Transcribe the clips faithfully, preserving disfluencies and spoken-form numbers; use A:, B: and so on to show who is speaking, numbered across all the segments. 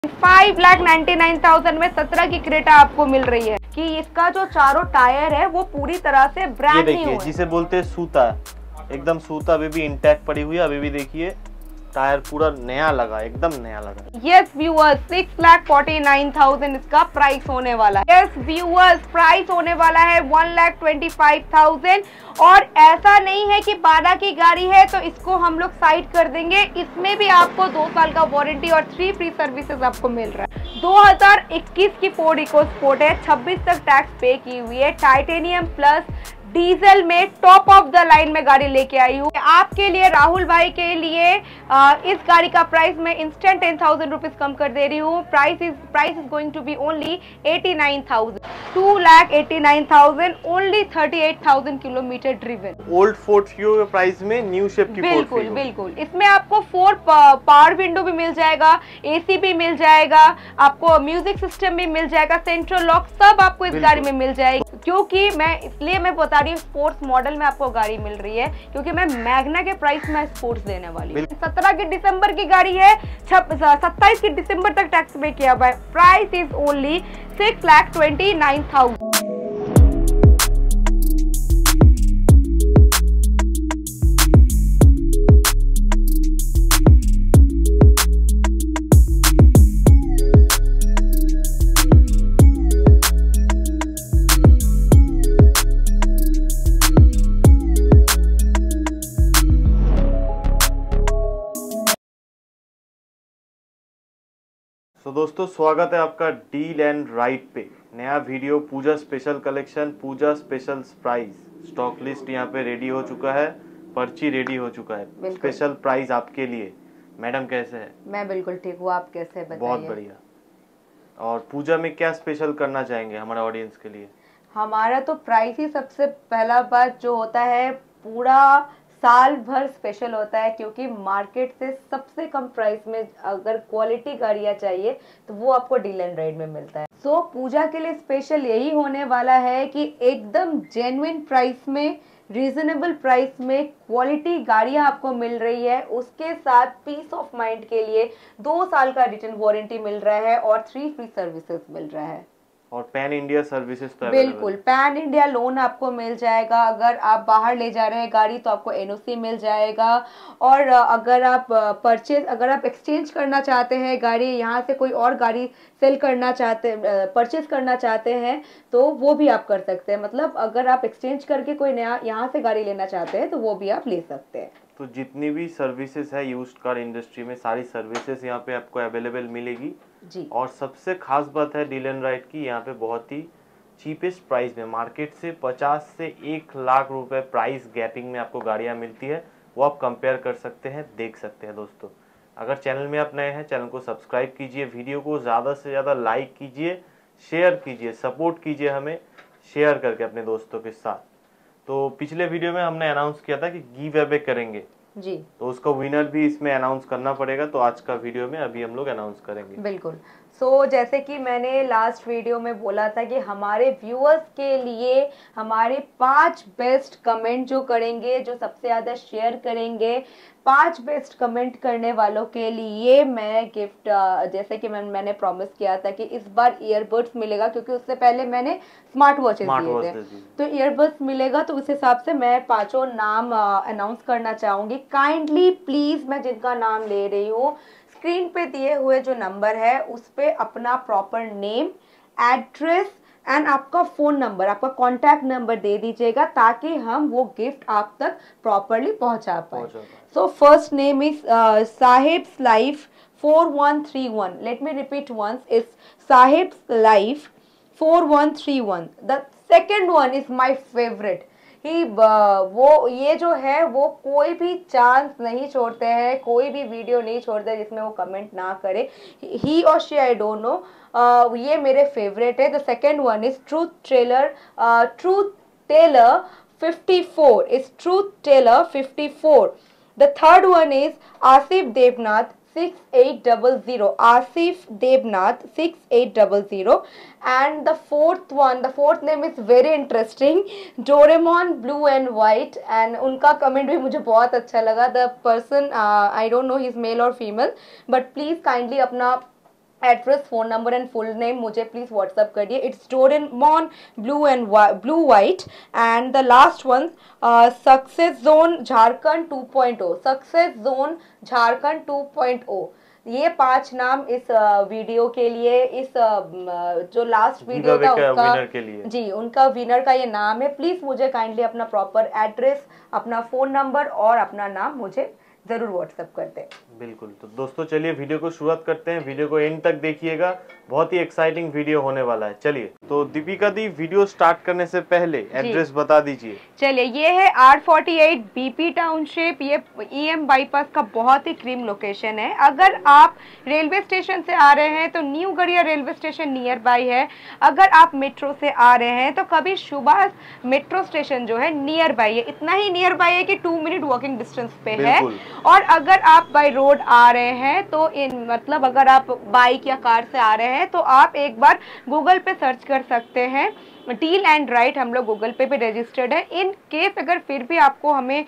A: Five lakh ninety nine thousand में सत्रह की क्रेटा आपको मिल रही है कि इसका जो चारों टायर है वो पूरी तरह से ब्रांड न्यू है।
B: जिसे बोलते हैं सूता, एकदम सूता अभी भी इंटैक्ट पड़ी हुई है। अभी भी देखिए टायर पूरा नया लगा, एकदम नया लगा।
A: Yes viewers, six lakh forty nine thousand इसका प्राइस होने वाला है। यस व्यूअर्स, प्राइस होने वाला है one lakh twenty five thousand. और ऐसा नहीं है कि बारह की गाड़ी है तो इसको हम लोग साइड कर देंगे, इसमें भी आपको दो साल का वारंटी और थ्री फ्री सर्विसेज आपको मिल रहा है। दो हज़ार इक्कीस की फोर्ड इकोस्पोर्ट है, छब्बीस तक टैक्स पे की हुई है, टाइटेनियम प्लस डीजल में टॉप ऑफ द लाइन में गाड़ी लेके आई हूँ आपके लिए। राहुल भाई के लिए आ, इस गाड़ी का प्राइस मैं इंस्टेंट टेन थाउजेंड रुपीज कम कर दे रही हूँ। Price is price is going to be only eighty nine thousand, two lakh eighty nine thousand, only thirty eight thousand kilometre driven.
B: Old Ford Figo के प्राइस में न्यू शेप की
A: बिल्कुल बिल्कुल। इसमें आपको फोर पावर विंडो भी मिल जाएगा, एसी भी मिल जाएगा, आपको म्यूजिक सिस्टम भी मिल जाएगा, सेंट्रल लॉक सब आपको इस गाड़ी में मिल जाएगी। क्योंकि मैं इसलिए मैं बता रही हूँ स्पोर्ट्स मॉडल में आपको गाड़ी मिल रही है क्योंकि मैं मैग्ना के प्राइस में स्पोर्ट्स देने वाली हूँ। सत्रह की दिसंबर की गाड़ी है, सत्ताईस की दिसंबर तक टैक्स पे किया हुआ है। Price is only six lakh twenty nine thousand.
B: तो दोस्तों स्वागत है आपका डील एंड राइड पे। नया वीडियो Puja special collection, Puja special price, stock list यहाँ पे रेडी हो चुका है, पर्ची रेडी हो चुका है, स्पेशल प्राइस आपके लिए। मैडम कैसे है?
A: मैं बिल्कुल ठीक हूँ, आप कैसे हैं?
B: बहुत बढ़िया। और पूजा में क्या स्पेशल करना चाहेंगे हमारे ऑडियंस के लिए?
A: हमारा तो प्राइस ही सबसे पहला बात जो होता है, पूरा साल भर स्पेशल होता है क्योंकि मार्केट से सबसे कम प्राइस में अगर क्वालिटी गाड़ियाँ चाहिए तो वो आपको डील एंड राइड में मिलता है। सो so, पूजा के लिए स्पेशल यही होने वाला है कि एकदम जेन्युइन प्राइस में, रीजनेबल प्राइस में क्वालिटी गाड़ियाँ आपको मिल रही है। उसके साथ पीस ऑफ माइंड के लिए दो साल का रिटर्न वारंटी मिल रहा है और थ्री फ्री सर्विसेज मिल रहा है।
B: और पैन इंडिया सर्विसेज तो
A: बिल्कुल, पैन इंडिया लोन आपको मिल जाएगा। अगर आप बाहर ले जा रहे हैं गाड़ी तो आपको एनओसी मिल जाएगा। और अगर आप परचेज अगर आप एक्सचेंज करना चाहते हैं गाड़ी, यहाँ से कोई और गाड़ी सेल करना चाहते परचेज करना चाहते हैं तो वो भी आप कर सकते हैं। मतलब अगर आप एक्सचेंज करके कोई नया यहाँ से गाड़ी लेना चाहते हैं तो वो भी आप ले सकते हैं।
B: तो जितनी भी सर्विसेज है यूज्ड कार इंडस्ट्री में, सारी सर्विसेज यहाँ पे आपको अवेलेबल मिलेगी
A: जी।
B: और सबसे खास बात है डील एंड राइड की, यहाँ पे बहुत ही चीपेस्ट प्राइस में, मार्केट से पचास से एक लाख रुपए प्राइस गैपिंग में आपको गाड़ियाँ मिलती है। वो आप कंपेयर कर सकते हैं, देख सकते हैं। दोस्तों अगर चैनल में आप नए हैं, चैनल को सब्सक्राइब कीजिए, वीडियो को ज़्यादा से ज़्यादा लाइक कीजिए, शेयर कीजिए, सपोर्ट कीजिए हमें शेयर करके अपने दोस्तों के साथ। तो पिछले वीडियो में हमने अनाउंस किया था कि गिव अवे करेंगे
A: जी,
B: तो उसका विनर भी इसमें अनाउंस करना पड़ेगा। तो आज का वीडियो में अभी हम लोग अनाउंस करेंगे।
A: बिल्कुल। सो so, जैसे कि मैंने लास्ट वीडियो में बोला था कि हमारे व्यूअर्स के लिए हमारे पांच बेस्ट कमेंट जो करेंगे, जो सबसे ज़्यादा शेयर करेंगे, पांच बेस्ट कमेंट करने वालों के लिए मैं गिफ्ट, जैसे कि मैं, मैंने प्रॉमिस किया था कि इस बार ईयरबड्स मिलेगा क्योंकि उससे पहले मैंने स्मार्ट वॉचेस दिए थे। तो ईयरबड्स मिलेगा, तो उस हिसाब से मैं पांचों नाम अनाउंस करना चाहूँगी। काइंडली प्लीज़, मैं जिनका नाम ले रही हूँ, स्क्रीन पे दिए हुए जो नंबर है उस पे अपना प्रॉपर नेम, एड्रेस एंड आपका फ़ोन नंबर, आपका कॉन्टैक्ट नंबर दे दीजिएगा ताकि हम वो गिफ्ट आप तक प्रॉपरली पहुंचा पाए। So first name is Sahibs life four one three one. Let me repeat once, is Sahibs life four one three one. The second one is my favourite. ही वो ये जो है वो कोई भी चांस नहीं छोड़ते हैं, कोई भी वीडियो नहीं छोड़ते जिसमें वो कमेंट ना करे। ही और शी, आई डोंट नो, ये मेरे फेवरेट है। The second one is truth teller, truth teller fifty four, is truth teller fifty four. The third one is Asif Devnath six eight zero zero, Asif Devnath six eight zero zero. And the fourth one, the fourth name is very interesting, Doraemon Blue and White, and उनका comment भी मुझे बहुत अच्छा लगा। The person, uh, I don't know he's male or female, but please kindly अपना address, phone number and full name मुझे please WhatsApp करिए। It's Doraemon blue and blue white and the last one success zone Jharkhand two point O, success zone Jharkhand two point O. ये पांच नाम इस video के लिए, इस जो लास्ट वीडियो था उसका
B: विनर के लिए,
A: जी उनका विनर का ये नाम है। प्लीज मुझे काइंडली अपना प्रॉपर एड्रेस, अपना फोन नंबर और अपना नाम मुझे जरूर व्हाट्सएप करते हैं।
B: बिल्कुल। तो दोस्तों चलिए वीडियो को शुरुआत करते हैं, वीडियो को एंड तक देखिएगा, बहुत ही एक्साइटिंग वीडियो होने वाला है। चलिए तो दीपिका दी, वीडियो स्टार्ट करने से पहले एड्रेस बता दीजिए।
A: चलिए, ये है R forty eight BP township, ये ईएम बाईपास का बहुत ही क्रीम लोकेशन है। अगर आप रेलवे स्टेशन से आ रहे हैं तो न्यू गड़िया रेलवे स्टेशन नियर बाई है। अगर आप मेट्रो से आ रहे हैं तो कभी सुभाष मेट्रो स्टेशन जो है नियर बाई है, इतना ही नियर बाई है कि टू मिनट वॉकिंग डिस्टेंस पे है। और अगर आप बाय रोड आ रहे हैं तो इन मतलब अगर आप बाइक या कार से आ रहे हैं तो आप एक बार गूगल पे सर्च कर सकते हैं, डील एंड राइट, हम लोग गूगल पे भी रजिस्टर्ड है। इन केस अगर फिर भी आपको हमें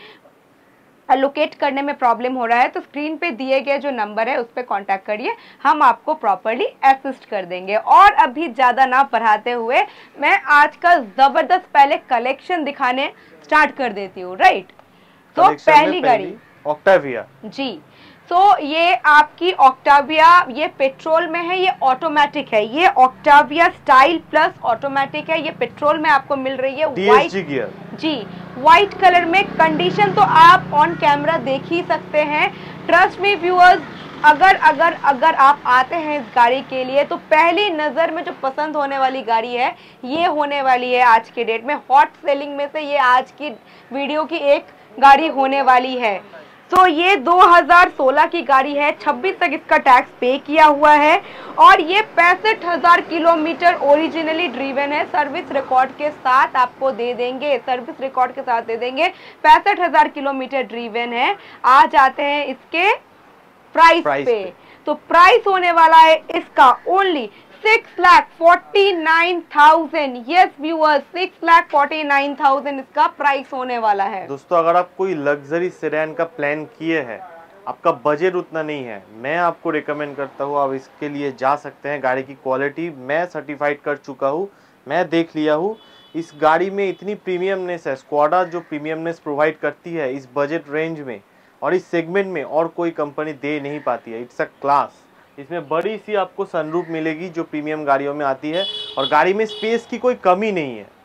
A: लोकेट करने में प्रॉब्लम हो रहा है तो स्क्रीन पे दिए गए जो नंबर है उस पर कॉन्टैक्ट करिए, हम आपको प्रॉपर्ली असिस्ट कर देंगे। और अभी ज़्यादा ना बढ़ाते हुए मैं आज का ज़बरदस्त पहले कलेक्शन दिखाने स्टार्ट कर देती हूँ, राइट। तो पहली गाड़ी
B: ऑक्टाविया
A: जी, तो ये आपकी ऑक्टाविया, ये पेट्रोल में है, ये ऑटोमेटिक है। ये ऑक्टाविया स्टाइल प्लस ऑटोमेटिक है, ये पेट्रोल में आपको मिल रही है, वाइट
B: गियर
A: जी, वाइट कलर में। कंडीशन तो आप ऑन कैमरा देख ही सकते हैं। ट्रस्ट मी व्यूअर्स, अगर अगर अगर आप आते हैं इस गाड़ी के लिए तो पहली नज़र में जो पसंद होने वाली गाड़ी है ये होने वाली है। आज के डेट में हॉट सेलिंग में से ये आज की वीडियो की एक गाड़ी होने वाली है। तो ये दो हज़ार सोलह की गाड़ी है, छब्बीस तक इसका टैक्स पे किया हुआ है और ये पैंसठ हजार किलोमीटर ओरिजिनली ड्रीवन है। सर्विस रिकॉर्ड के साथ आपको दे देंगे, सर्विस रिकॉर्ड के साथ दे देंगे, पैंसठ हजार किलोमीटर ड्रीवन है। आ जाते हैं इसके प्राइस, प्राइस पे।, पे तो प्राइस होने वाला है इसका only six lakh forty nine thousand. Yes viewers, six lakh forty nine thousand इसका प्राइस होने वाला है।
B: दोस्तों अगर आप कोई लग्जरी सेडान का प्लान किए हैं, आपका बजट उतना नहीं है, मैं आपको रिकमेंड करता हूँ आप इसके लिए जा सकते हैं। गाड़ी की क्वालिटी मैं सर्टिफाइड कर चुका हूँ, मैं देख लिया हूँ। इस गाड़ी में इतनी प्रीमियमनेस है, स्क्वाडा जो प्रीमियमनेस प्रोवाइड करती है इस बजट रेंज में और इस सेगमेंट में और कोई कंपनी दे नहीं पाती है। It's a class. इसमें बड़ी सी आपको सनरूफ मिलेगी जो प्रीमियम गाड़ियों में आती है और गाड़ी में स्पेस की कोई कमी नहीं है।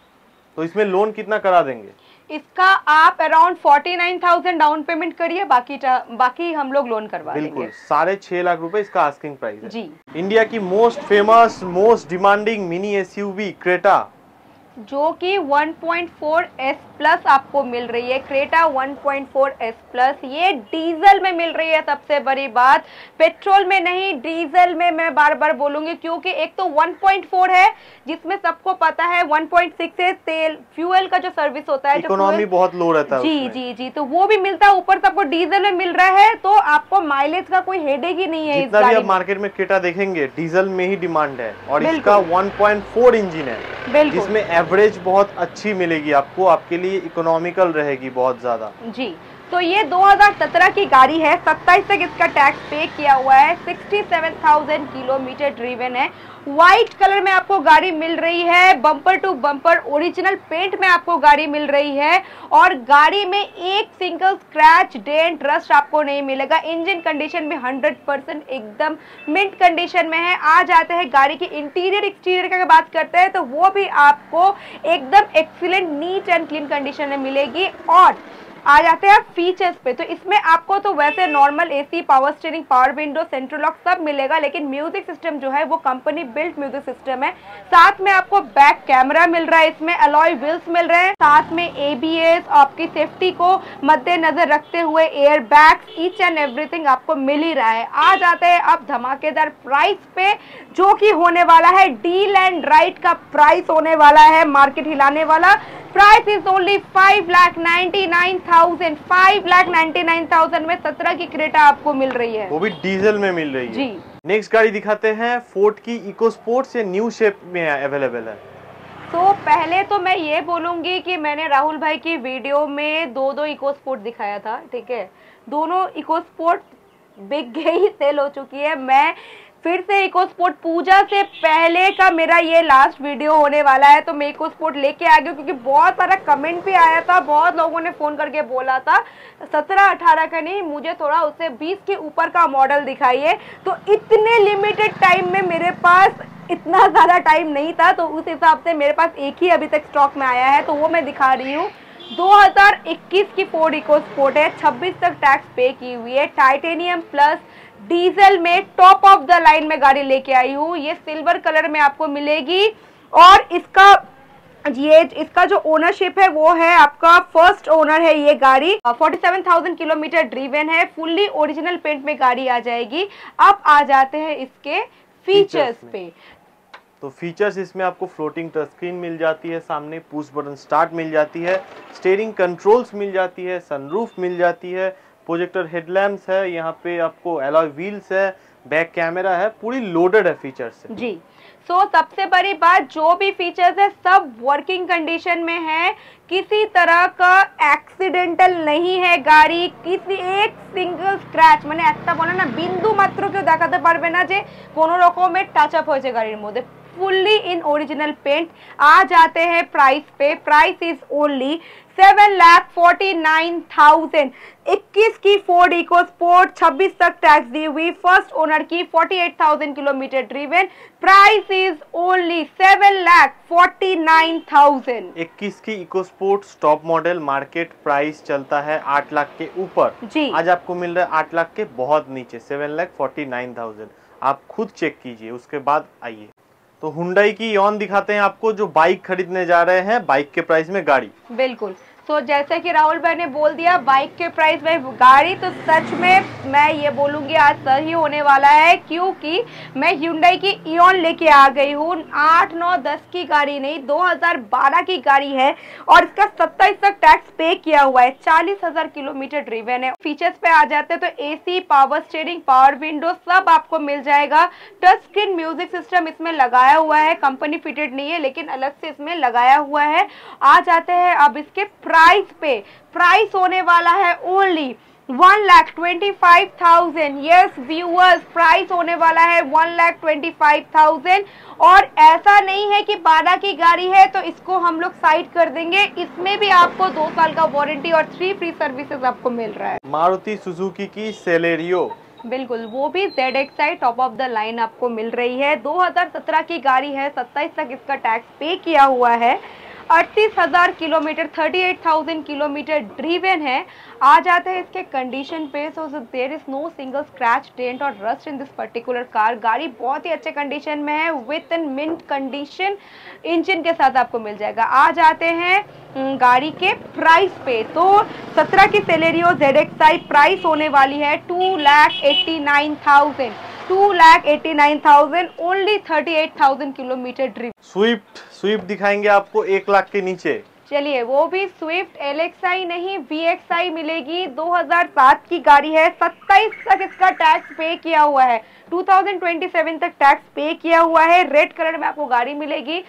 B: तो इसमें लोन कितना करा देंगे?
A: इसका आप around forty nine thousand down payment करिए, बाकी बाकी हम लोग लोन करवा देंगे।
B: बिल्कुल, साढ़े छह लाख रुपए इसका आस्किंग प्राइस है
A: जी।
B: इंडिया की most famous most demanding mini SUV Creta,
A: जो कि one point four S plus आपको मिल रही है। Creta one point four S plus, ये डीजल में मिल रही है। सबसे बड़ी बात, पेट्रोल में नहीं, डीजल में। मैं बार बार बोलूंगी क्योंकि एक तो वन पॉइंट फोर है जिसमें सबको पता है वन पॉइंट सिक्स है, तेल फ्यूल का जो सर्विस होता है,
B: इकोनॉमी बहुत लो रहता है
A: जी जी जी, तो वो भी मिलता है, ऊपर सबको डीजल में मिल रहा है, तो आपको माइलेज का कोई हेडेक ही नहीं है।
B: जितना भी आप मार्केट में क्रेटा देखेंगे डीजल में ही डिमांड है और इसका वन पॉइंट फोर इंजन है जिसमें एवरेज बहुत अच्छी मिलेगी आपको, आपके लिए इकोनॉमिकल रहेगी बहुत ज्यादा
A: जी। तो ये दो हज़ार सत्रह की गाड़ी है, सत्ताईस तक इसका टैक्स पे किया हुआ है, सड़सठ हज़ार किलोमीटर ड्रीवन है। व्हाइट कलर में आपको गाड़ी मिल रही है, bumper to bumper original paint में आपको गाड़ी मिल रही है और गाड़ी में एक सिंगल स्क्रैच डेंट रस्ट आपको नहीं मिलेगा। इंजन कंडीशन में हंड्रेड परसेंट एकदम मिंट कंडीशन में है। आ जाते हैं गाड़ी की इंटीरियर एक्सटीरियर की बात करते हैं तो वो भी आपको एकदम excellent neat and clean condition में मिलेगी। और आ जाते हैं फीचर्स पे, तो इसमें आपको तो वैसे normal AC, power steering, power window, central lock सब मिलेगा, लेकिन म्यूजिक सिस्टम जो है वो कंपनी बिल्ट म्यूजिक सिस्टम है। साथ में आपको बैक कैमरा मिल रहा है, इसमें अलॉय व्हील्स मिल रहे हैं, साथ में एबीएस, आपकी सेफ्टी को मद्देनजर रखते हुए air bags, each and everything आपको मिल ही रहा है। आ जाते हैं अब धमाकेदार प्राइस पे, जो कि होने वाला है डील एंड राइट का प्राइस होने वाला है, मार्केट हिलाने वाला। Price is only five lakh ninety nine thousand. Five lakh ninety nine thousand में सत्रह की क्रेटा आपको मिल रही है,
B: वो भी डीजल में मिल रही है
A: जी।
B: नेक्स्ट गाड़ी दिखाते हैं, फोर्ड की इको स्पोर्ट से न्यू शेप में अवेलेबल है।
A: तो पहले तो मैं ये बोलूंगी कि मैंने राहुल भाई की वीडियो में दो दो इको स्पोर्ट दिखाया था, ठीक है, दोनों इको स्पोर्ट बिक गई, सेल हो चुकी है। मैं फिर से इको स्पोर्ट पूजा से पहले का मेरा ये लास्ट वीडियो होने वाला है, तो मैं इको स्पोर्ट लेके आ गई क्योंकि बहुत सारा कमेंट भी आया था, बहुत लोगों ने फोन करके बोला था सत्रह अठारह का नहीं, मुझे थोड़ा उससे बीस के ऊपर का मॉडल दिखाइए। तो इतने लिमिटेड टाइम में मेरे पास इतना ज़्यादा टाइम नहीं था, तो उस हिसाब से मेरे पास एक ही अभी तक स्टॉक में आया है, तो वो मैं दिखा रही हूँ। दो हज़ार इक्कीस की फोर्ड इको स्पोर्ट है, छब्बीस तक टैक्स पे की हुई है, टाइटेनियम प्लस डीजल में टॉप ऑफ द लाइन में गाड़ी लेके आई हूँ। ये सिल्वर कलर में आपको मिलेगी और इसका ये इसका जो ओनरशिप है वो है आपका फर्स्ट ओनर है। ये गाड़ी सैंतालीस हज़ार किलोमीटर ड्रीवन है, फुल्ली ओरिजिनल पेंट में गाड़ी आ जाएगी। अब आ जाते हैं इसके फीचर्स पे।
B: तो फीचर्स इसमें आपको फ्लोटिंग टच स्क्रीन मिल जाती है, सामने पुश बटन स्टार्ट मिल जाती है, स्टीयरिंग कंट्रोल्स मिल जाती है, सनरूफ मिल जाती है, प्रोजेक्टर हेडलैम्प्स है, यहाँ पे आपको अलॉय व्हील्स है, बैक कैमरा है, पूरी लोडेड है फीचर्स से
A: जी। सो so, सबसे बड़ी बात, जो भी फीचर्स है सब वर्किंग कंडीशन में है, किसी तरह का एक्सीडेंटल नहीं है गाड़ी, किसी एक सिंगल स्क्रैच मैंने ऐसा बोला ना बिंदु मात्र क्यों देखाते पारबे ना जे कोनो रकमेर टाच अप होयेछे गाड़ीर मध्य, फुल्ली इन ओरिजिनल पेंट। आ जाते हैं प्राइस पे, price is only seven lakh forty nine thousand. इक्कीस की फोर्ड इको स्पोर्ट, छब्बीस तक टैक्स दी हुई, फर्स्ट ओनर की अड़तालीस हज़ार kilometre driven, price is only seven lakh forty nine thousand.
B: इक्कीस की EcoSport top model, market price चलता है आठ लाख के ऊपर
A: जी,
B: आज आपको मिल रहा है आठ लाख के बहुत नीचे, seven lakh forty nine thousand. आप खुद चेक कीजिए, उसके बाद आइए। तो हुंडई की यॉन दिखाते हैं आपको, जो बाइक खरीदने जा रहे हैं बाइक के प्राइस में गाड़ी।
A: बिल्कुल। तो so, जैसे कि राहुल भाई ने बोल दिया बाइक के प्राइस में गाड़ी, तो सच में मैं ये बोलूंगी आज सही होने वाला है, क्योंकि मैं Hyundai की इयॉन लेके आ गई हूँ। आठ नौ दस की गाड़ी नहीं, दो हज़ार बारह की गाड़ी है और इसका सत्ताईस तक टैक्स पे किया हुआ है, चालीस हज़ार किलोमीटर ड्रीवन है। फीचर्स पे आ जाते हैं तो AC, power steering, power window सब आपको मिल जाएगा। टच स्क्रीन म्यूजिक सिस्टम इसमें लगाया हुआ है, कंपनी फिटेड नहीं है लेकिन अलग से इसमें लगाया हुआ है। आ जाते हैं अब इसके प्राइस पे, प्राइस होने वाला है only one lakh twenty five thousand. Yes viewers, price होने वाला है one lakh twenty five thousand. और ऐसा नहीं है कि बारह की गाड़ी है तो इसको हम लोग साइड कर देंगे, इसमें भी आपको दो साल का वारंटी और थ्री फ्री सर्विसेज आपको मिल रहा है।
B: मारुति सुजुकी की सेलेरियो,
A: बिल्कुल, वो भी Z X I top of the line आपको मिल रही है। दो हज़ार सत्रह की गाड़ी है, सत्ताईस तक इसका टैक्स पे किया हुआ है, अड़तीस हज़ार किलोमीटर, अड़तीस हज़ार किलोमीटर ड्रीवन है। आ जाते हैं इसके कंडीशन पे, so there is no single scratch, dent और rust in this particular car. गाड़ी बहुत ही अच्छे कंडीशन में है, with an mint condition engine के साथ आपको मिल जाएगा। आ जाते हैं गाड़ी के प्राइस पे, तो सत्रह की Celerio Z X I price होने वाली है two lakh eighty nine thousand, two lakh eighty nine thousand, only thirty eight thousand kilometre drive.
B: Swift, Swift दिखाएंगे आपको एक लाख के नीचे।
A: चलिए, वो भी स्विफ्ट एल एक्स आई नहीं वी एक्स आई मिलेगी। दो हज़ार सात की गाड़ी है, सत्ताईस तक इसका टैक्स पे किया हुआ है, दो हज़ार सत्ताईस तक टैक्स पे किया हुआ है। रेड कलर में आपको गाड़ी मिलेगी,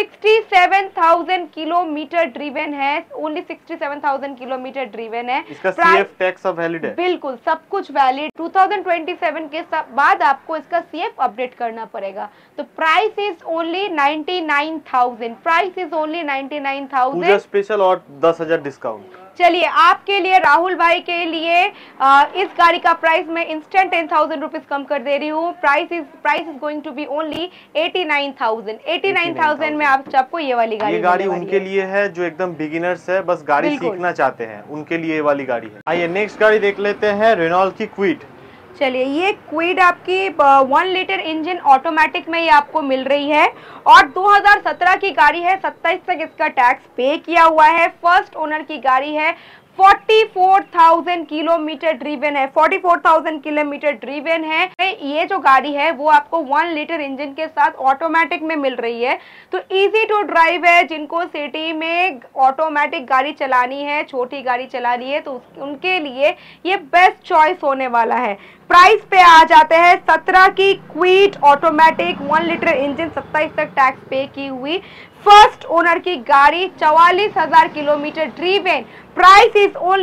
A: सड़सठ हज़ार किलोमीटर ड्रीवन है, ओनली सड़सठ हज़ार किलोमीटर ड्रीवन है।
B: इसका सीएफ टैक्स सब वैलिड है,
A: बिल्कुल सब कुछ वैलिड। दो हज़ार सत्ताईस के बाद आपको इसका सीएफ अपडेट करना पड़ेगा। तो price is only ninety nine thousand, price is only ninety nine thousand
B: special और दस हजार डिस्काउंट।
A: चलिए, आपके लिए, राहुल भाई के लिए आ, इस गाड़ी का प्राइस मैं इंस्टेंट टेन थाउजेंड रुपीज कम कर दे रही हूँ। Price is price is going to be only eighty nine thousand, eighty nine thousand में आप आपको ये वाली गाड़ी,
B: ये गाड़ी उनके लिए है जो एकदम बिगिनर्स है, बस गाड़ी सीखना चाहते हैं, उनके लिए ये वाली गाड़ी है। आइए नेक्स्ट गाड़ी देख लेते हैं, रेनॉल्ट की क्विड।
A: चलिए, ये क्विड आपकी वन लीटर इंजन ऑटोमेटिक में ये आपको मिल रही है और दो हज़ार सत्रह की गाड़ी है, सत्ताईस तक इसका टैक्स पे किया हुआ है। फर्स्ट ओनर की गाड़ी है, चौवालीस हज़ार किलोमीटर ड्रीवन है, चौवालीस हज़ार किलोमीटर ड्रीवन है। ये जो गाड़ी है वो आपको वन लीटर इंजन के साथ ऑटोमेटिक में मिल रही है, तो इजी टू ड्राइव है। जिनको सिटी में ऑटोमेटिक गाड़ी चलानी है, छोटी गाड़ी चलानी है, तो उनके लिए ये बेस्ट चॉइस होने वाला है। प्राइस पे आ जाते हैं, सत्रह की Kwid automatic one litre engine, सत्ताईस तक टैक्स पे की हुई, फर्स्ट ओनर की गाड़ी, चौवालीस हजार kilometre driven, price is only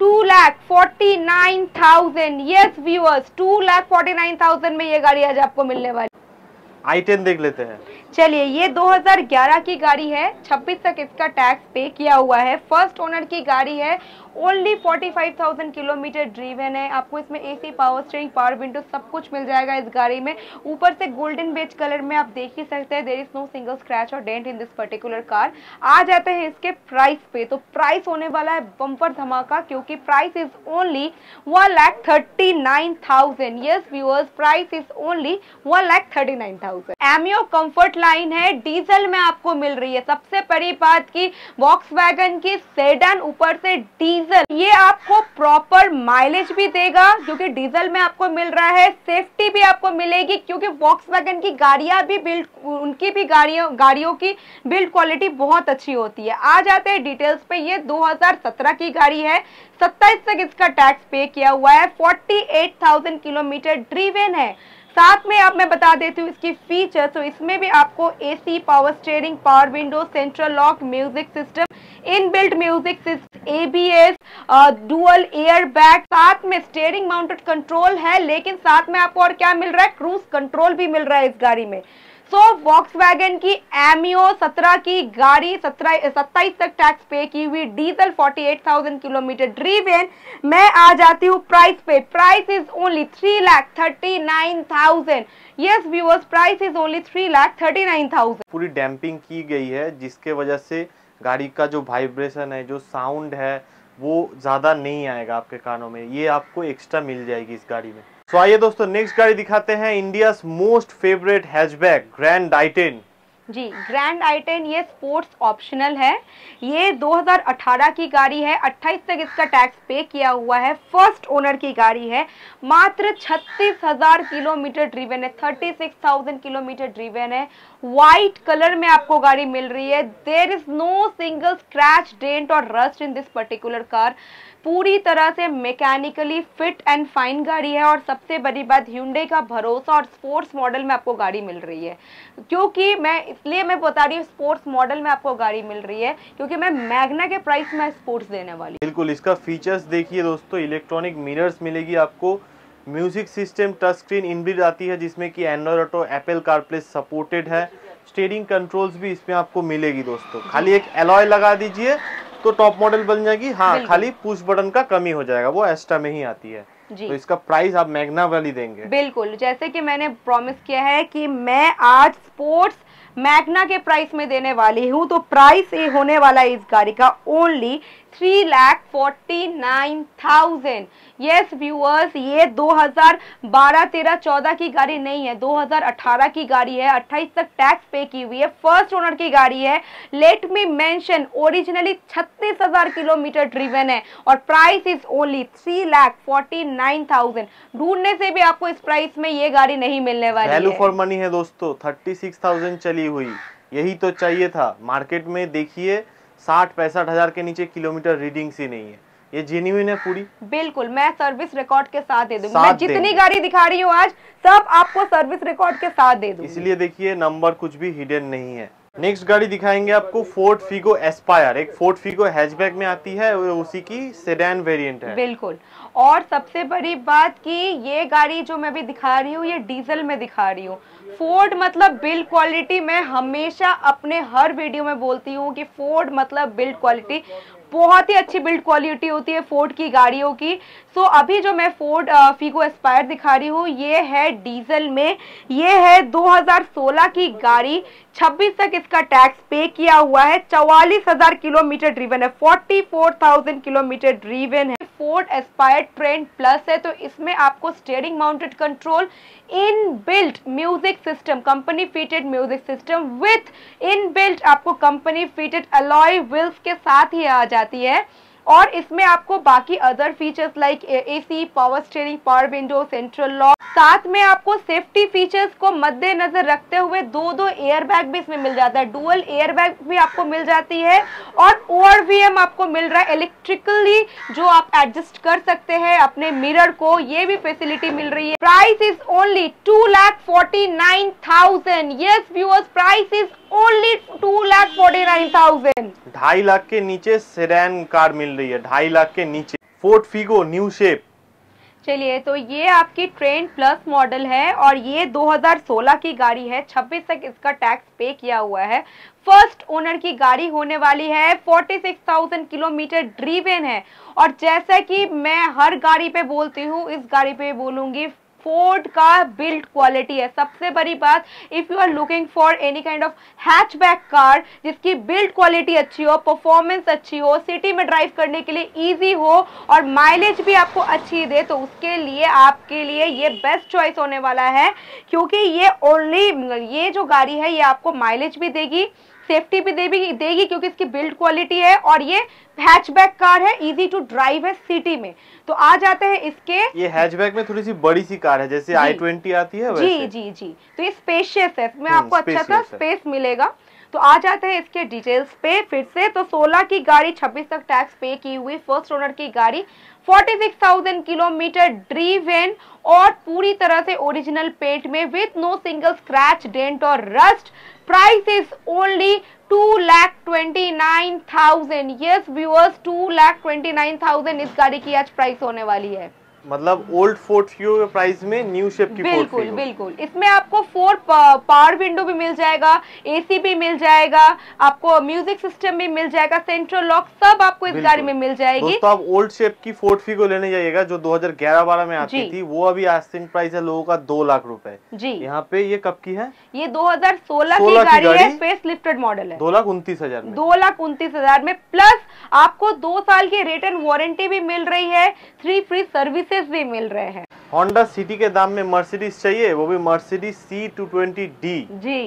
A: two lakh forty nine thousand. Yes viewers, two lakh forty nine thousand में ये गाड़ी आज आपको मिलने वाली।
B: आई टेन देख लेते हैं।
A: चलिए, ये दो हज़ार ग्यारह की गाड़ी है, छब्बीस तक इसका टैक्स पे किया हुआ है, फर्स्ट ओनर की गाड़ी है, ओनली पैंतालीस हज़ार किलोमीटर ड्रीवन है। आपको इसमें AC, power steering, power window सब कुछ मिल जाएगा इस गाड़ी में। ऊपर से गोल्डन बेज कलर में आप देख ही सकते हैं। There is no single scratch और dent in this particular car. आ जाते हैं इसके प्राइस पे, तो प्राइस होने वाला है बम्पर धमाका, क्योंकि price is only one lakh thirty nine thousand. Yes viewers, price is only one lakh thirty nine thousand. Ameo comfortline है, डीजल में आपको मिल रही है। सबसे बड़ी बात की वॉक्सवैगन की सेडान, ऊपर से डीजल, ये आपको प्रॉपर माइलेज भी देगा क्योंकि डीजल में आपको मिल रहा है। सेफ्टी भी आपको मिलेगी क्योंकि वॉक्सवैगन की गाड़ियां भी बिल्ड, उनकी भी गाड़ियों गाड़ियों की बिल्ड क्वालिटी बहुत अच्छी होती है। आ जाते हैं डिटेल्स पे। ये दो हज़ार सत्रह की गाड़ी है, सत्ताईस तक इसका टैक्स पे किया हुआ है, अड़तालीस हज़ार किलोमीटर ड्रीवन है। साथ में आप मैं बता देती हूँ इसकी फीचर, तो इसमें भी आपको AC, power steering, power window, central lock, music system, inbuilt music system, ABS, dual air bag, साथ में स्टीयरिंग माउंटेड कंट्रोल है। लेकिन साथ में आपको और क्या मिल रहा है, क्रूज कंट्रोल भी मिल रहा है इस गाड़ी में। सो वॉक्सवैगन की एमियो सत्रह की गाड़ी, सत्रह सत्ताईस तक टैक्स पे की हुई, डीजल अड़तालीस हज़ार किलोमीटर ड्रीवन। मैं आ जाती हूँ प्राइस पे। Price is only three lakh thirty nine thousand. Yes viewers, price is only three lakh thirty nine thousand.
B: पूरी डैम्पिंग की गई है जिसके वजह से गाड़ी का जो वाइब्रेशन है, जो साउंड है, वो ज्यादा नहीं आएगा आपके कानों में। ये आपको एक्स्ट्रा मिल जाएगी इस गाड़ी में। तो आइए दोस्तों, नेक्स्ट गाड़ी दिखाते हैं, India's most favourite hatchback Grand I ten.
A: जी, ग्रैंड आई टेन ये स्पोर्ट्स ऑप्शनल है। ये दो हज़ार अठारह की गाड़ी है, अट्ठाईस तक इसका टैक्स पे किया हुआ है, फर्स्ट ओनर की गाड़ी है, मात्र छत्तीस हज़ार किलोमीटर ड्रीवन है, छत्तीस हज़ार किलोमीटर ड्रीवन है। व्हाइट कलर में आपको गाड़ी मिल रही है। There is no single scratch, dent और rust in this particular car. पूरी तरह से मैकेनिकली फिट एंड फाइन गाड़ी है। और सबसे बड़ी बात, Hyundai का भरोसा और स्पोर्ट्स मॉडल में आपको गाड़ी मिल रही है। क्योंकि मैं इसलिए मैं बता रही हूँ स्पोर्ट्स मॉडल में आपको गाड़ी मिल रही है क्योंकि मैं मैग्ना के प्राइस में स्पोर्ट्स देने वाली।
B: बिल्कुल, इसका फीचर्स देखिए दोस्तों, इलेक्ट्रॉनिक मिरर्स मिलेगी आपको, music system touch screen inbuilt आती है जिसमें कि Android auto, Apple CarPlay supported है। स्टीयरिंग कंट्रोल्स भी इसमें आपको मिलेगी दोस्तों। खाली एक एलॉय लगा दीजिए तो टॉप मॉडल बन जाएगी। हाँ, खाली पुश बटन का कमी हो जाएगा, वो एक्स्ट्रा में ही आती है। तो इसका प्राइस आप मैग्ना वाली देंगे।
A: बिल्कुल, जैसे कि मैंने प्रॉमिस किया है कि मैं आज स्पोर्ट्स मैग्ना के प्राइस में देने वाली हूँ, तो प्राइस ये होने वाला है इस गाड़ी का only three lakh forty nine thousand. Yes viewers, ये दो हज़ार बारह, तेरह, चौदह की गाड़ी नहीं है, दो हज़ार अठारह की गाड़ी है, अट्ठाईस तक टैक्स पे की हुई है, फर्स्ट ओनर की गाड़ी है। लेट मी मेंशन, ओरिजिनली छत्तीस हज़ार किलोमीटर ड्रिवन है और price is only three lakh forty nine thousand. ढूंढने से भी आपको इस प्राइस में ये गाड़ी नहीं मिलने वाली है।
B: वैल्यू फॉर मनी है दोस्तों, थर्टी सिक्स थाउजेंड चली हुई, यही तो चाहिए था। मार्केट में देखिए साठ पैंसठ हजार के नीचे किलोमीटर रीडिंग्स ही नहीं है। ये जेन्युइन है पूरी।
A: बिल्कुल, मैं सर्विस रिकॉर्ड के साथ दे दूंगी। मैं जितनी गाड़ी दिखा रही हूँ आज, सब आपको सर्विस रिकॉर्ड के साथ दे दूंगी।
B: इसलिए देखिए नंबर कुछ भी हिडन नहीं है। नेक्स्ट गाड़ी दिखाएंगे आपको, फोर्ड फिगो एस्पायर। एक फोर्ड फिगो हैचबैक में आती है, उसी की सेडान वेरिएंट है।
A: बिल्कुल, और सबसे बड़ी बात कि ये गाड़ी जो मैं भी दिखा रही हूँ, ये डीजल में दिखा रही हूँ। फोर्ड मतलब बिल्ड क्वालिटी, मैं हमेशा अपने हर वीडियो में बोलती हूँ कि फोर्ड मतलब बिल्ड क्वालिटी। बहुत ही अच्छी बिल्ड क्वालिटी होती है फोर्ड की गाड़ियों की। सो so, अभी जो मैं फोर्ड फिगो एस्पायर दिखा रही हूँ, ये है डीजल में। ये है दो हज़ार सोलह की गाड़ी, छब्बीस तक इसका टैक्स पे किया हुआ है, चौवालीस हजार किलोमीटर ड्रीवन है, चौवालीस हज़ार किलोमीटर ड्रीवन है। फोर्ड एस्पायर ट्रेंड प्लस है, तो इसमें आपको steering mounted control, inbuilt music system, company fitted music system with inbuilt आपको कंपनी फिटेड अलॉय व्हील्स के साथ ही आ जाती है। और इसमें आपको बाकी other features like AC, power steering, power window, central lock, साथ में आपको सेफ्टी फीचर्स को मद्देनजर रखते हुए दो दो एयर बैग भी इसमें मिल जाता है। डुअल एयर बैग भी आपको मिल जाती है और ओआरवीएम आपको मिल रहा है इलेक्ट्रिकली, जो आप एडजस्ट कर सकते हैं अपने मिरर को, ये भी फैसिलिटी मिल रही है। Price is only two lakh forty nine thousand. Yes viewers, price is only two lakh forty nine thousand.
B: ढाई लाख के नीचे सेडान कार मिल रही है, ढाई लाख के नीचे। Ford Figo new shape.
A: चलिए, तो ये आपकी ट्रेंड प्लस मॉडल है और ये दो हज़ार सोलह की गाड़ी है, छब्बीस तक इसका टैक्स पे किया हुआ है। फर्स्ट ओनर की गाड़ी होने वाली है, छियालीस हज़ार किलोमीटर ड्रीवन है। और जैसा कि मैं हर गाड़ी पे बोलती हूँ, इस गाड़ी पे बोलूंगी, फोर्ड का बिल्ड क्वालिटी है सबसे बड़ी बात। If you are looking for any kind of hatchback car जिसकी बिल्ड क्वालिटी अच्छी हो, परफॉर्मेंस अच्छी हो, सिटी में ड्राइव करने के लिए इजी हो और माइलेज भी आपको अच्छी दे, तो उसके लिए आपके लिए ये बेस्ट चॉइस होने वाला है। क्योंकि ये ओनली ये जो गाड़ी है ये आपको माइलेज भी देगी, सेफ्टी भी देगी देगी क्योंकि इसकी बिल्ड क्वालिटी है और ये हैचबैक कार है, इजी टू ड्राइव है सिटी में। तो आ जाते हैं इसके, ये
B: हैचबैक में थोड़ी सी बड़ी सी कार है जैसे आई ट्वेंटी आती है वैसे।
A: जी जी जी, तो ये स्पेशियस है, इसमें आपको अच्छा सा स्पेस मिलेगा। तो आ जाते हैं इसके डिटेल्स पे फिर से। तो सोलह की गाड़ी, छब्बीस तक टैक्स पे की हुई, फर्स्ट ओनर की गाड़ी, छियालीस हज़ार किलोमीटर ड्रीवन और पूरी तरह से ओरिजिनल पेंट में with no single scratch, dent और rust. Price is only two lakh twenty nine thousand. Yes viewers, two lakh twenty nine thousand इस गाड़ी की आज प्राइस होने वाली है।
B: मतलब ओल्ड फोर्ड फिगो के प्राइस में न्यू शेप की
A: बिल्कुल फोर्ड बिल्कुल। इसमें आपको फोर पावर विंडो भी मिल जाएगा, एसी भी मिल जाएगा, आपको म्यूजिक सिस्टम भी मिल जाएगा, सेंट्रल लॉक, सब आपको इस गाड़ी में मिल जाएगी।
B: दोस्तों आप ओल्ड शेप की फोर्ड फिगो लेने जाइएगा जो दो हज़ार ग्यारह बारह में आती थी, वो अभी आस्किंग प्राइस है लोगों का दो लाख रुपए जी। यहाँ पे ये कब की है?
A: ये दो हज़ार सोलह की गाड़ी है, फेस लिफ्टेड मॉडल है,
B: दो लाख उनतीस हजार में
A: दो लाख उनतीस हजार में प्लस आपको दो साल की रिटर्न वारंटी भी मिल रही है, थ्री फ्री सर्विसेज भी मिल रहे हैं।
B: होंडा सिटी के दाम में मर्सिडीज चाहिए, वो भी Mercedes C two twenty D
A: जी।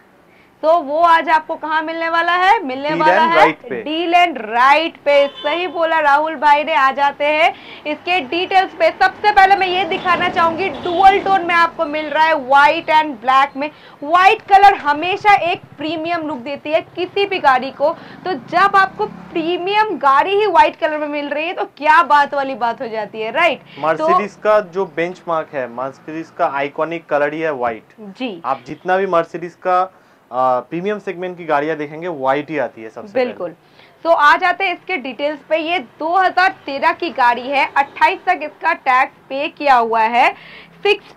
A: तो वो आज आपको कहाँ मिलने वाला है? मिलने वाला है डील एंड राइट पे। सही बोला राहुल भाई ने। आ जाते हैं इसके डिटेल्स पे। सबसे पहले मैं ये दिखाना चाहूंगी, डुअल टोन में आपको मिल रहा है, व्हाइट एंड ब्लैक में। व्हाइट कलर हमेशा एक प्रीमियम लुक देती है किसी भी गाड़ी को, तो जब आपको प्रीमियम गाड़ी ही व्हाइट कलर में मिल रही है तो क्या बात वाली बात हो जाती है, राइट?
B: मर्सिडीज का जो बेंचमार्क है, मर्सिडीज का आइकॉनिक कलर ही है व्हाइट जी। आप जितना भी मर्सिडीज का प्रीमियम सेगमेंट की गाड़ियां देखेंगे व्हाइट ही आती है सबसे
A: बिल्कुल। तो so, आ जाते हैं इसके डिटेल्स पे। ये दो हज़ार तेरह की गाड़ी है, अट्ठाईस तक इसका टैक्स पे किया हुआ है, इकसठ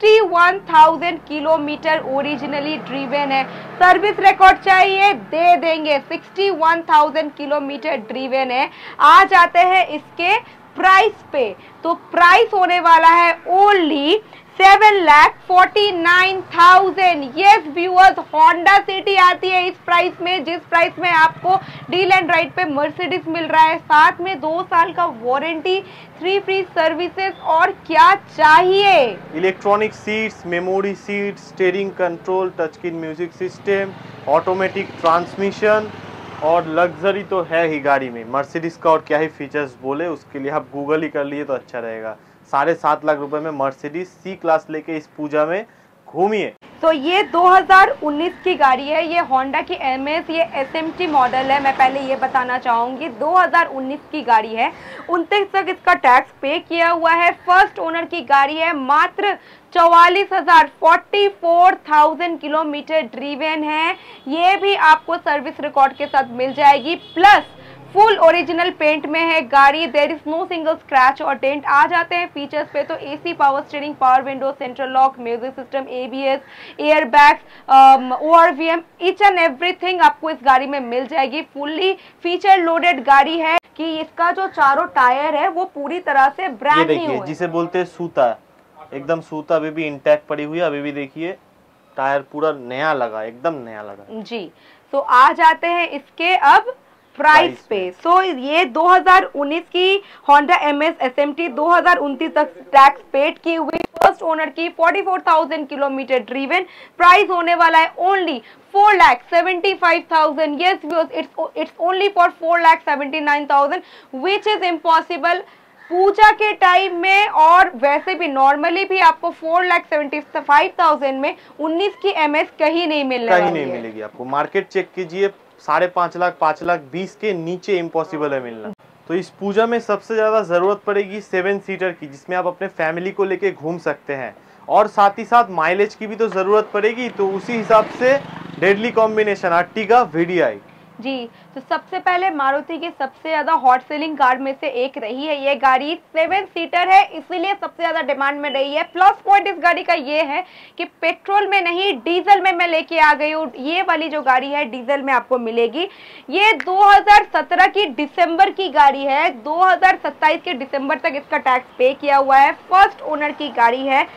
A: हज़ार किलोमीटर ओरिजिनली ड्रीवन है। सर्विस रिकॉर्ड चाहिए दे देंगे, इकसठ हज़ार किलोमीटर ड्रीवन है। आ जाते हैं इसके प्राइस पे। तो प्राइस होने वाला है only seven lakh forty nine thousand. Yes viewers, Honda City आती है इस प्राइस में, जिस प्राइस में आपको डील एंड राइट पे मर्सिडीज मिल रहा है, साथ में दो साल का वारंटी, थ्री फ्री सर्विसेज, और क्या चाहिए?
B: Electronic seats, memory seat, steering control, touch screen music system, automatic transmission और लग्जरी तो है ही गाड़ी में। मर्सिडीज का और क्या ही फीचर्स बोले, उसके लिए आप गूगल ही कर लिए तो अच्छा रहेगा। साढ़े सात लाख रुपए में मर्सिडीज सी क्लास लेके इस पूजा में घूमिए।
A: तो ये दो हज़ार उन्नीस की गाड़ी है, ये होंडा की एम एस, ये एस एम टी मॉडल है। मैं पहले ये बताना चाहूंगी, दो हज़ार उन्नीस की गाड़ी है, उनतीस तक इसका टैक्स पे किया हुआ है। फर्स्ट ओनर की गाड़ी है, मात्र चौवालीस हजार forty four thousand kilometre driven है। ये भी आपको सर्विस रिकॉर्ड के साथ मिल जाएगी, प्लस फुल ओरिजिनल पेंट में है गाड़ी, there is no single scratch और डेंट। आ जाते हैं फीचर्स पे। तो AC, power steering, power window, central lock, music system, ABS, air bags, ORVM, each and everything आपको इस गाड़ी में मिल जाएगी। फुल्ली फीचर लोडेड गाड़ी है कि इसका जो चारों टायर है वो पूरी तरह से ब्रांड न्यू है,
B: जिसे बोलते हैं सूता, एकदम सूता अभी भी इंटैक्ट पड़ी हुई है। अभी भी देखिए टायर पूरा नया लगा, एकदम नया लगा
A: जी। तो आ जाते हैं इसके अब प्राइस पे। सो so, ये दो हज़ार उन्नीस की Honda Amaze S M T दो हज़ार उनतीस तक टैक्स पेड की हुई, फर्स्ट ओनर की चौवालीस हज़ार किलोमीटर ड्रीवन। प्राइस होने वाला है only four lakh seventy five thousand. Yes viewers, it's it's only for four lakh seventy nine thousand, which is impossible Puja के टाइम में, और वैसे भी नॉर्मली भी आपको four lakh seventy five thousand में उन्नीस की एम एस कहीं नहीं मिलने
B: कहीं नहीं मिलेगी आपको। मार्केट चेक कीजिए, साढ़े पांच लाख पांच लाख बीस के नीचे इम्पॉसिबल है मिलना। तो इस पूजा में सबसे ज्यादा जरूरत पड़ेगी सेवन सीटर की, जिसमें आप अपने फैमिली को लेके घूम सकते हैं, और साथ ही साथ माइलेज की भी तो जरूरत पड़ेगी। तो उसी हिसाब से डेडली कॉम्बिनेशन अर्टिगा वीडीआई।
A: जी, तो सबसे पहले मारुति की सबसे ज्यादा हॉट सेलिंग कार में से एक रही है ये गाड़ी। सेवन सीटर है, इसीलिए सबसे ज्यादा डिमांड में रही है। प्लस पॉइंट इस गाड़ी का ये है कि पेट्रोल में नहीं, डीजल में मैं लेके आ गई हूँ। ये वाली जो गाड़ी है डीजल में आपको मिलेगी। ये दो हज़ार सत्रह की दिसंबर की गाड़ी है, दो हज़ार सत्ताईस के दिसंबर तक इसका टैक्स पे किया हुआ है। फर्स्ट ओनर की गाड़ी है,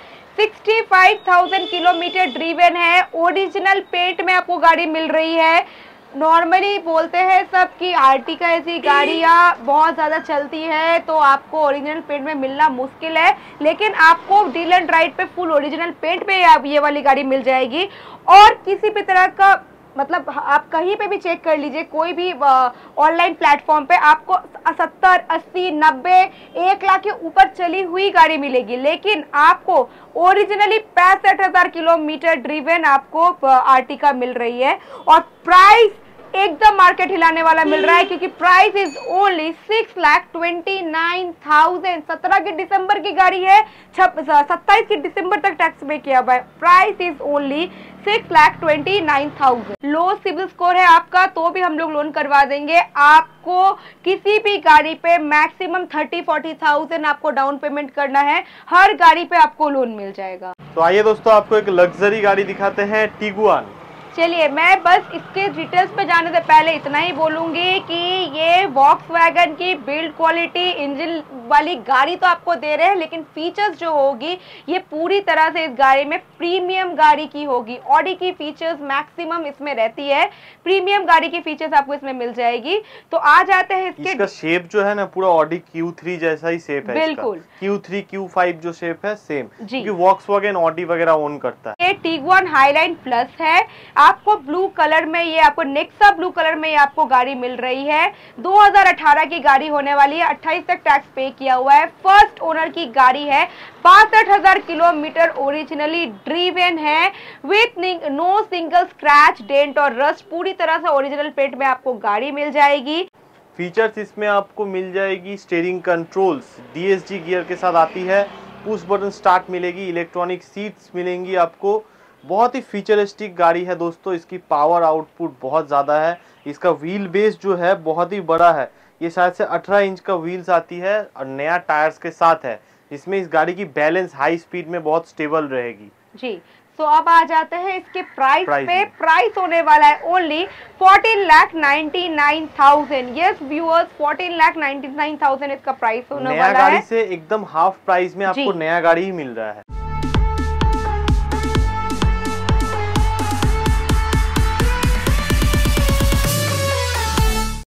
A: पैंसठ हज़ार किलोमीटर ड्रीवन है। ओरिजिनल पेंट में आपको गाड़ी मिल रही है। नॉर्मली बोलते हैं सब कि आर्टिका ऐसी गाड़ियाँ बहुत ज़्यादा चलती है तो आपको ओरिजिनल पेंट में मिलना मुश्किल है, लेकिन आपको डील एंड राइड पे फुल ओरिजिनल पेंट पे आप ये वाली गाड़ी मिल जाएगी। और किसी भी तरह का मतलब आप कहीं पे भी चेक कर लीजिए, कोई भी ऑनलाइन प्लेटफॉर्म पे आपको सत्तर, अस्सी, नब्बे, एक लाख के ऊपर चली हुई गाड़ी मिलेगी, लेकिन आपको ओरिजिनली पैंसठ हजार किलोमीटर ड्रीवन आपको आर्टिका मिल रही है। और प्राइस एकदम मार्केट हिलाने वाला मिल रहा है, क्योंकि price is only six lakh twenty nine thousand. सत्रह की दिसंबर की गाड़ी है, सत्ताईस की दिसंबर तक टैक्स पे किया हुआ है। Price is only six lakh twenty nine thousand. Low CIBIL score है आपका तो भी हम लोग लोन करवा देंगे। आपको किसी भी गाड़ी पे मैक्सिमम थर्टी फोर्टी थाउजेंड आपको डाउन पेमेंट करना है, हर गाड़ी पे आपको लोन मिल जाएगा।
B: तो आइए दोस्तों, आपको एक लग्जरी गाड़ी दिखाते हैं, टिगुआन।
A: चलिए, मैं बस इसके डिटेल्स पे जाने से पहले इतना ही बोलूंगी कि ये वॉक्सवैगन की बिल्ड क्वालिटी इंजन वाली गाड़ी तो आपको दे रहे हैं, लेकिन फीचर्स जो होगी ये पूरी तरह से इस गाड़ी में प्रीमियम गाड़ी की होगी। ऑडी की फीचर्स मैक्सिमम इसमें रहती है, प्रीमियम गाड़ी की फीचर्स आपको इसमें मिल जाएगी। तो आ जाते हैं इसके, इसका
B: शेप जो है ना पूरा ऑडी क्यू थ्री जैसा ही शेप है।
A: बिल्कुल
B: क्यू थ्री क्यू फाइव जो शेप है सेम, क्योंकि वॉक्सवैगन ऑडी वगैरह ओन करता है।
A: ये टिगुआन हाईलाइन प्लस है। आपको ब्लू कलर में, ये आपको नेक्सा ब्लू कलर में ये आपको गाड़ी मिल रही है। दो हज़ार अठारह की गाड़ी होने वाली है, अट्ठाईस तक टैक्स पे किया हुआ है। फर्स्ट ओनर की गाड़ी है, बासठ हजार किलोमीटर ओरिजिनली ड्रीवन है, with no single scratch, dent और रस्ट। पूरी तरह से ओरिजिनल पेंट में आपको गाड़ी मिल जाएगी।
B: फीचर्स इसमें आपको मिल जाएगी, स्टीयरिंग कंट्रोल्स डीएसजी गियर के साथ आती है, पुश बटन स्टार्ट मिलेगी, इलेक्ट्रॉनिक सीट्स मिलेंगी आपको। बहुत ही फीचरिस्टिक गाड़ी है दोस्तों। इसकी पावर आउटपुट बहुत ज़्यादा है। इसका व्हील बेस जो है बहुत ही बड़ा है, ये शायद से अठारह इंच का व्हील्स आती है और नया टायर्स के साथ है। इसमें इस गाड़ी की बैलेंस हाई स्पीड में बहुत स्टेबल रहेगी।
A: जी, तो अब आ जाते हैं इसके प्राइस,
B: प्राइस
A: पे। प्राइस होने वाला है only fourteen lakh ninety nine thousand. Yes viewers, fourteen lakh ninety nine thousand इसका प्राइस होने वाला है।
B: नया गाड़ी से एकदम हाफ प्राइस में आपको नया गाड़ी ही मिल रहा है।